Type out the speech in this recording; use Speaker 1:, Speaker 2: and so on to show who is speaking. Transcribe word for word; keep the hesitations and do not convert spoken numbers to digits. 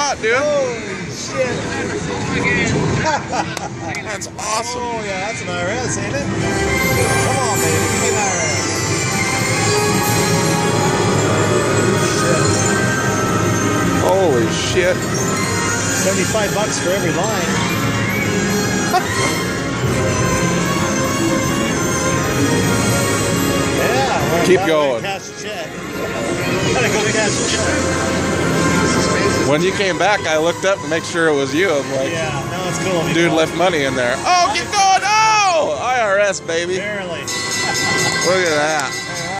Speaker 1: Dude.
Speaker 2: Holy shit.
Speaker 1: That's awesome.
Speaker 2: Oh, yeah, that's an I R S, ain't it? Come on, baby. Give me an I R S.
Speaker 1: Holy shit.
Speaker 2: seventy-five bucks for every line. Yeah. Well,
Speaker 1: Keep
Speaker 2: gotta
Speaker 1: going.
Speaker 2: Cash a check. Gotta go cash a check.
Speaker 1: When you came back, I looked up to make sure it was you. I'm like,
Speaker 2: yeah, no, it's cool.
Speaker 1: Dude left money in there. Oh, keep going. Oh, I R S, baby.
Speaker 2: Barely.
Speaker 1: Look at that.